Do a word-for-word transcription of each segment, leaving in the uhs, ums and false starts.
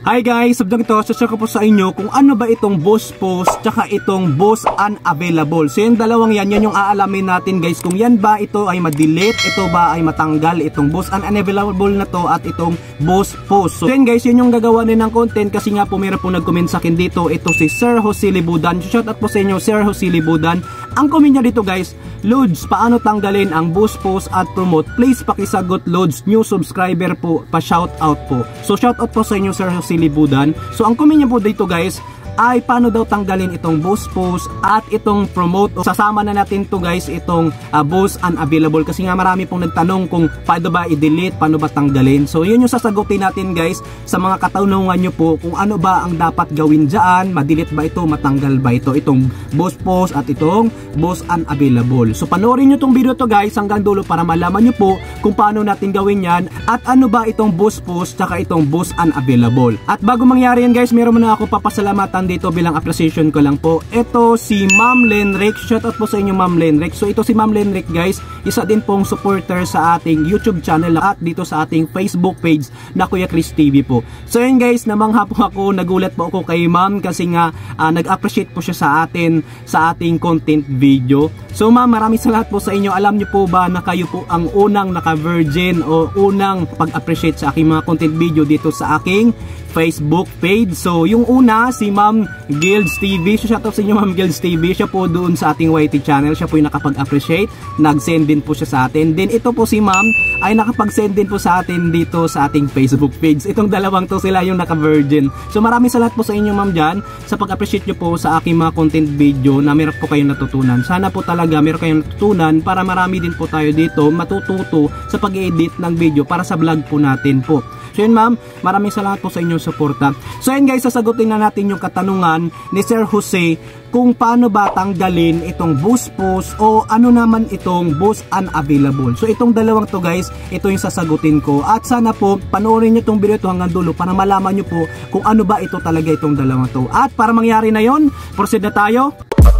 Hi guys, subject ito, share ko po sa inyo kung ano ba itong boost post tsaka itong boost unavailable. So yung dalawang yan, yan yung aalamin natin guys, kung yan ba ito ay ma-delete, ito ba ay matanggal, itong boost unavailable na to at itong boost post. So yan guys, yun yung gagawa din ng content kasi nga po meron po nag-comment sa akin dito, ito si Sir Jose Libudan. Shout out po sa inyo Sir Jose Libudan. Ang comment niya dito guys, Lods, paano tanggalin ang boost post at promote? Please pakisagot Lods, new subscriber po, pa-shout out po. So shout out po sa inyo Sir Jose Libudan. So ang comment niya po dito guys ay paano daw tanggalin itong boost post at itong promote. O, sasama na natin to guys itong uh, boost unavailable kasi nga marami pong nagtanong kung paano ba i-delete, paano ba tanggalin. So yun yung sasagutin natin guys sa mga katanungan nyo po kung ano ba ang dapat gawin dyan, ma-delete ba ito, matanggal ba ito, itong boost post at itong boost unavailable. So panoorin nyo tong video to guys hanggang dulo para malaman nyo po kung paano natin gawin yan at ano ba itong boost post tsaka itong boost unavailable. At bago mangyari yan guys, meron muna ako papasalamatan dito bilang appreciation ko lang po. Ito si Ma'am Lenric. Shout out po sa inyo Ma'am Lenric. So ito si Ma'am Lenric guys, isa din pong supporter sa ating YouTube channel at dito sa ating Facebook page na Kuya Chris T V po. So yun guys, namangha po ako, nagulat po ako kay Ma'am kasi nga uh, nag-appreciate po siya sa atin sa ating content video. So Ma'am, maraming salamat po sa inyo. Alam niyo po ba na kayo po ang unang naka-virgin o unang pag-appreciate sa aking mga content video dito sa aking Facebook page. So yung una si Ma'am Gilds T V. So shout out sa inyo Ma'am Gilds T V. Siya po doon sa ating Y T channel. Siya po yung nakapag-appreciate. Nag-send din po siya sa atin. Then ito po si Ma'am ay nakapag-send din po sa atin dito sa ating Facebook page. Itong dalawang to sila yung naka-virgin. So maraming salamat po sa inyo Ma'am dyan sa pag-appreciate nyo po sa aking mga content video na meron po kayong natutunan. Sana po talaga meron kayong natutunan para marami din po tayo dito matututo sa pag-edit ng video para sa vlog po natin po. So yun Ma'am, maraming salamat po sa inyong suporta. So yun guys, sasagutin na natin yung katanungan ni Sir Jose kung paano ba tanggalin itong boost post o ano naman itong boost unavailable. So itong dalawang to guys, ito yung sasagutin ko. At sana po, panoorin nyo itong video ito hanggang dulo para malaman nyo po kung ano ba ito talaga itong dalawang to. At para mangyari na yon, proceed na tayo.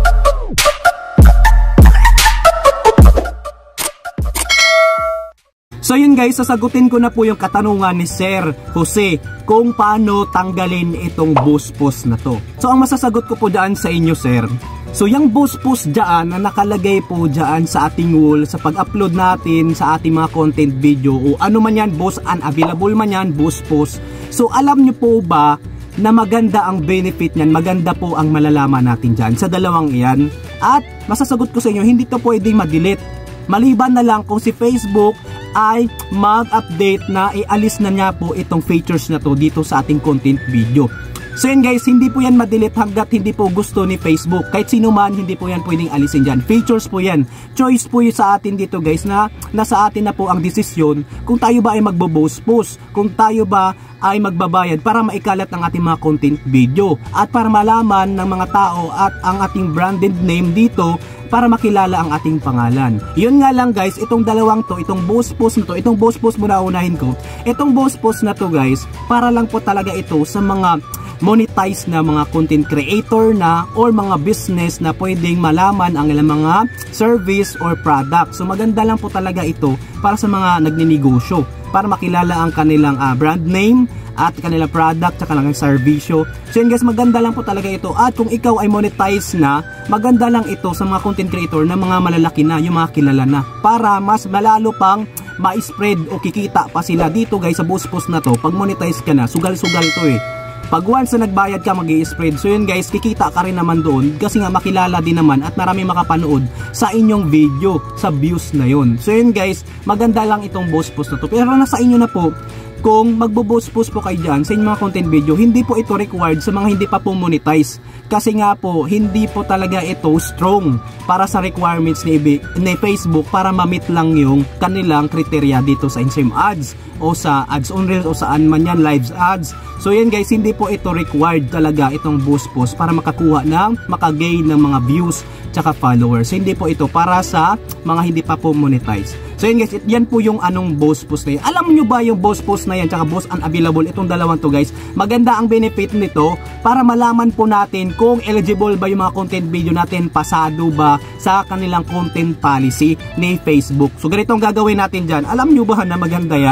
So yun guys, sasagutin ko na po yung katanungan ni Sir Jose kung paano tanggalin itong boost post na to. So ang masasagot ko po dyan sa inyo sir, so yung boost post dyan na nakalagay po dyan sa ating wall sa pag-upload natin sa ating mga content video o ano man yan, boost unavailable man yan, boost post. So alam nyo po ba na maganda ang benefit niyan, maganda po ang malalaman natin dyan sa dalawang iyan. At masasagot ko sa inyo, hindi to pwedeng mag-delete. Maliban na lang kung si Facebook ay mag-update na ialis na niya po itong features na to dito sa ating content video. So yun guys, hindi po yan ma-delete hanggat hindi po gusto ni Facebook. Kahit sino man, hindi po yan pwedeng alisin dyan. Features po yan. Choice po yun sa atin dito guys na nasa atin na po ang desisyon kung tayo ba ay magbo-post post, kung tayo ba ay magbabayad para maikalat ang ating mga content video at para malaman ng mga tao at ang ating branded name dito para makilala ang ating pangalan. Yun nga lang guys, itong dalawang to, itong boost post na to, itong boost post muna unahin ko. Itong boost post na to guys, para lang po talaga ito sa mga monetize na mga content creator na or mga business na pwedeng malaman ang ilang mga service or product. So maganda lang po talaga ito para sa mga nagninegosyo, para makilala ang kanilang uh, brand name at kanilang product at kanilang serbisyo. So yun guys, maganda lang po talaga ito. At kung ikaw ay monetize na, maganda lang ito sa mga content creator na mga malalaki na, yung mga kilala na, para mas malalo pang ma-spread o kikita pa sila dito guys sa boost post na to. Pag monetize ka na, sugal-sugal to eh. Pag once na nagbayad ka, mag-i-spread. So yun guys, kikita ka rin naman doon kasi nga makilala din naman at marami makapanood sa inyong video, sa views na yun. So yun guys, maganda lang itong boost post na to. Pero nasa inyo na po kung magbo-boost post po kayo dyan sa inyong mga content video. Hindi po ito required sa mga hindi pa po monetize. Kasi nga po, hindi po talaga ito strong para sa requirements ni, ni Facebook para ma-meet lang yung kanilang kriteria dito sa Instagram ads o sa ads on reels o saan man yan, lives ads. So yan guys, hindi po ito required talaga itong boost post para makakuha ng, makagain ng mga views tsaka followers. Hindi po ito para sa mga hindi pa po monetize. So yun guys, yan po yung anong boost post na yan. Alam nyo ba yung boost post na yan tsaka boost unavailable, itong dalawang to guys, maganda ang benefit nito para malaman po natin kung eligible ba yung mga content video natin, pasado ba sa kanilang content policy ni Facebook. So ganito ang gagawin natin dyan. Alam nyo ba na maganda yan?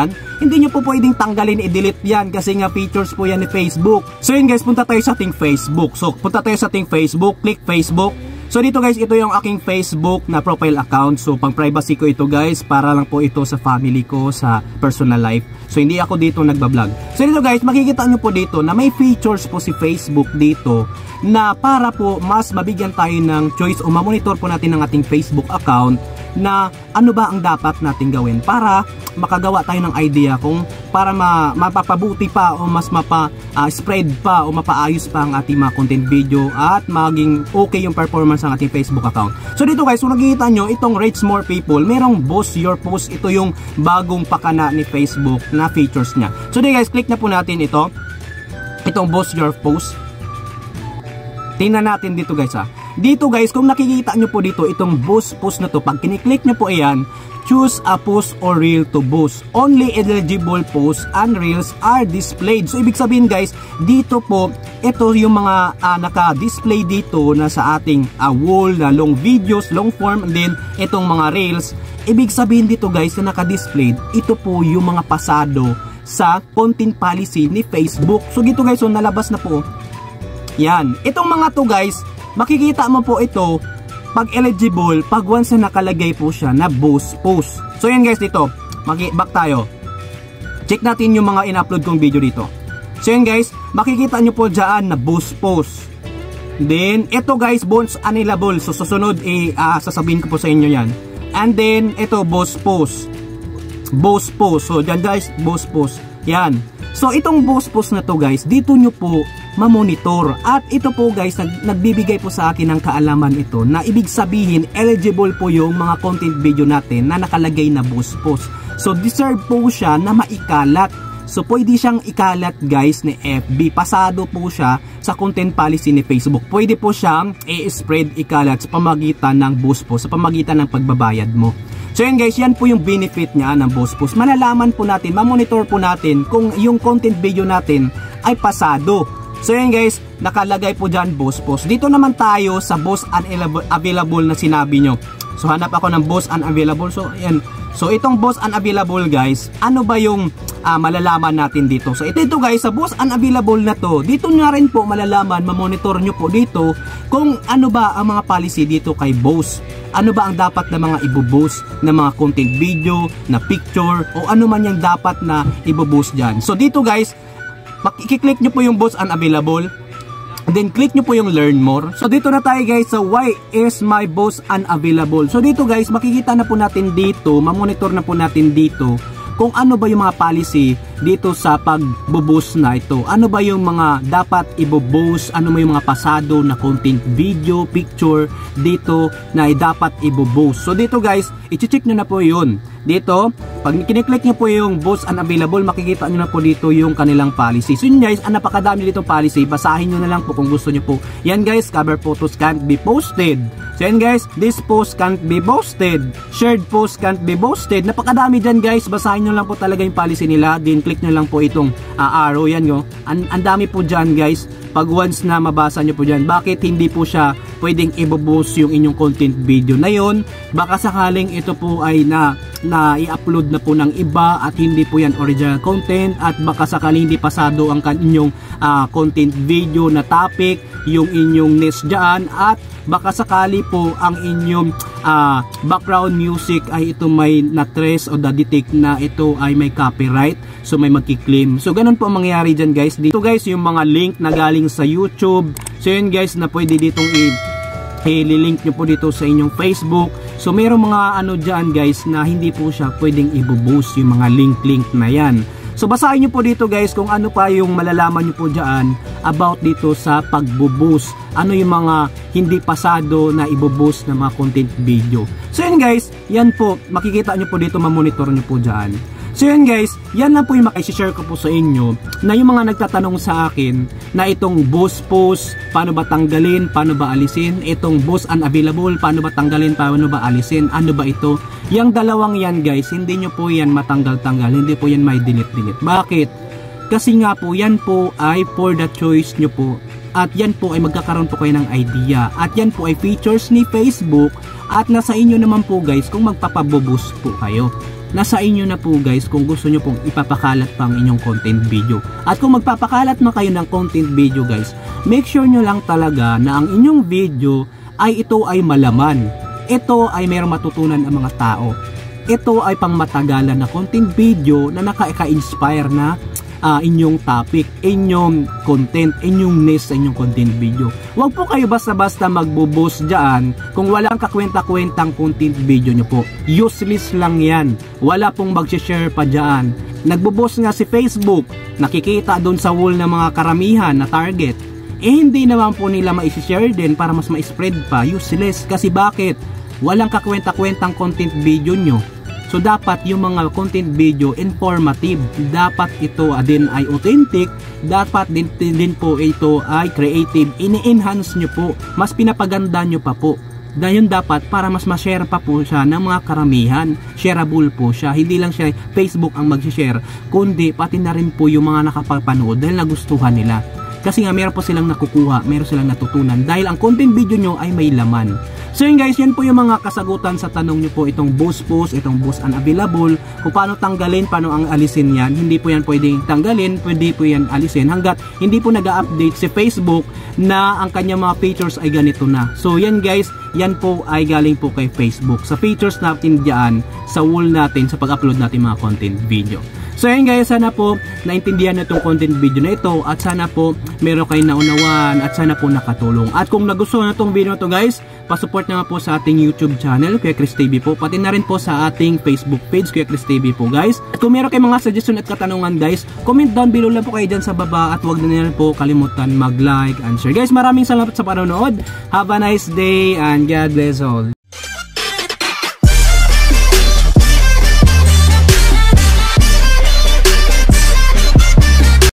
hindi nyo po pwedeng tanggalin, i-delete yan kasi nga features po yan ni Facebook. So yun guys, punta tayo sa ating Facebook. So punta tayo sa ating Facebook, click Facebook. So dito guys, ito yung aking Facebook na profile account. So pang privacy ko ito guys, para lang po ito sa family ko, sa personal life. So hindi ako dito nagbablog. So dito guys, makikita nyo po dito na may features po si Facebook dito na para po mas mabigyan tayo ng choice o mamonitor po natin ng ating Facebook account na ano ba ang dapat natin gawin para makagawa tayo ng idea kung para ma mapapabuti pa o mas mapa uh, spread pa o mapaayos pa ang ating mga content video at maging okay yung performance ng ating Facebook account. So dito guys, kung nakikita nyo itong reach more people, merong boost your post. Ito yung bagong pakana ni Facebook na features niya. So dito guys, click na po natin ito, itong boost your post. Tingnan natin dito guys ha. Dito guys, kung nakikita nyo po dito itong boost post na to, pag kiniklik nyo po ayan, choose a post or reel to boost. Only eligible posts and reels are displayed. So ibig sabihin guys, dito po ito yung mga uh, naka-display dito na sa ating uh, wall na long videos, long form, and then itong mga reels. Ibig sabihin dito guys na naka-displayed, ito po yung mga pasado sa content policy ni Facebook. So dito guys, so nalabas na po. Yan, itong mga to guys, makikita mo po ito pag eligible, pag once na nakalagay po siya na boost post. So yan guys, dito mag-back tayo, check natin yung mga in-upload kong video dito. So yan guys, makikita nyo po dyan na boost post. Then ito guys, bonus unavailable. So susunod eh, uh, sasabihin ko po sa inyo yan. And then ito boost post, boost post. So dyan guys, boost post. Yan. So itong boost post na to guys, dito nyo po mamonitor. At ito po guys, nag nagbibigay po sa akin ng kaalaman ito na ibig sabihin eligible po yung mga content video natin na nakalagay na boost post. So deserve po siya na maikalat. So pwede siyang ikalat guys ni F B. Pasado po siya sa content policy ni Facebook. Pwede po siyang i-spread, ikalat sa pamagitan ng boost post, sa pamagitan ng pagbabayad mo. So yan guys, yan po yung benefit niya ng boost post. Malalaman po natin, mamonitor po natin kung yung content video natin ay pasado. So yan guys, nakalagay po dyan boost post. Dito naman tayo sa boost unavailable na sinabi nyo. So hanap ako ng boost unavailable. So yan. So itong boost unavailable guys, ano ba yung uh, malalaman natin dito? So ito ito guys, sa boost unavailable na to, dito na rin po malalaman, mamonitor nyo po dito kung ano ba ang mga policy dito kay boost. Ano ba ang dapat na mga ibo-boost na mga content video, na picture, o ano man yung dapat na ibo-boost dyan. So dito guys, makiklik nyo po yung boost unavailable. And then click nyo po yung learn more. So dito na tayo guys sa so why is my boost unavailable. So dito guys, makikita na po natin dito, mamonitor na po natin dito kung ano ba yung mga policy dito sa pag-boost na ito. Ano ba yung mga dapat i-boost, ano ba yung mga pasado na content video, picture dito na dapat i-boost. So dito guys, i-check nyo na po yun. Dito, pag kiniklik nyo po yung boost unavailable, makikita nyo na po dito yung kanilang policy. So yun guys, ang napakadami dito policy, basahin nyo na lang po kung gusto nyo po. Yan guys, cover photos can't be posted. So yan guys, this post can't be posted. Shared post can't be posted. Napakadami dyan guys, basahin nyo lang po talaga yung policy nila. Then click nyo lang po itong uh, arrow, yan go. Ang dami po dyan guys. Pag once na mabasa nyo po dyan, bakit hindi po siya pwedeng i-boost yung inyong content video na yon? Baka sakaling ito po ay na, na i-upload na po ng iba at hindi po yan original content, at baka sakaling hindi pasado ang inyong uh, content video na topic, yung inyong niche dyan, at baka sakali po ang inyong uh, background music ay ito may na-trace o na-detect na ito ay may copyright, so may magki-claim. So ganun po ang mangyayari dyan guys. Dito guys yung mga link na galing sa YouTube. So yun guys na pwede ditong i-link nyo po dito sa inyong Facebook. So mayroong mga ano dyan guys na hindi po siya pwedeng i-boost yung mga link-link na yan. So basahin nyo po dito guys kung ano pa yung malalaman nyo po dyan about dito sa pag-boost. Ano yung mga hindi pasado na i-boost na mga content video. So yun guys, yan po, makikita nyo po dito, mamonitor nyo po dyan. So yun guys, yan lang po yung makishare ko po sa inyo na yung mga nagtatanong sa akin na itong boost post, paano ba tanggalin, paano ba alisin, itong boost unavailable, paano ba tanggalin, paano ba alisin, ano ba ito. Yung dalawang yan guys, hindi nyo po yan matanggal-tanggal, hindi po yan may delete-delete. Bakit? Kasi nga po, yan po ay for the choice nyo po. At yan po ay magkakaroon po kayo ng idea. At yan po ay features ni Facebook. At nasa inyo naman po guys kung magpapaboost po kayo. nasa inyo na po guys kung gusto nyo pong ipapakalat pang inyong content video. At kung magpapakalat man kayo ng content video guys, make sure nyo lang talaga na ang inyong video ay ito ay malaman. Ito ay mayroong matutunan ang mga tao. Ito ay pang matagalan na content video na nakaka-inspire na uh, inyong topic, inyong content, inyong niche sa inyong content video. Huwag po kayo basta-basta magbo-boast dyan kung walang kakwenta-kwentang content video nyo po. Useless lang yan. Wala pong mag-share pa dyan. Nagbo-boast nga si Facebook, nakikita doon sa wall ng mga karamihan na target. Eh hindi naman po nila ma-share din para mas ma-spread pa. Useless. Kasi bakit? Walang kakwenta-kwentang content video nyo. So dapat yung mga content video informative, dapat ito din ay authentic, dapat din, din po ito ay creative, ini-enhance nyo po, mas pinapaganda nyo pa po. Dahil dapat para mas ma-share pa po siya ng mga karamihan, shareable po siya, hindi lang siya Facebook ang mag-share, kundi pati na rin po yung mga nakapapanood dahil nagustuhan nila. Kasi nga meron po silang nakukuha, meron silang natutunan dahil ang content video nyo ay may laman. So yun guys, yan po yung mga kasagutan sa tanong nyo po, itong boost post, itong boost unavailable, kung paano tanggalin, paano ang alisin yan. Hindi po yan pwedeng tanggalin, pwede po yan alisin hanggat hindi po nag-update si Facebook na ang kanyang mga features ay ganito na. So yan guys, yan po ay galing po kay Facebook sa features natin diyan sa wall natin sa pag-upload natin mga content video. So ayun guys, sana po naintindihan na itong content video na ito at sana po meron kayo naunawan at sana po nakatulong. At kung nagustuhan na itong video na ito guys, pasupport na nga po sa ating YouTube channel, Kuya Chris T V po, pati na rin po sa ating Facebook page, Kuya Chris T V po guys. At kung meron kayong mga suggestion at katanungan guys, comment down below lang po kayo dyan sa baba at huwag na nila po kalimutan mag-like and share. Guys, maraming salamat sa panonood. Have a nice day and God bless all.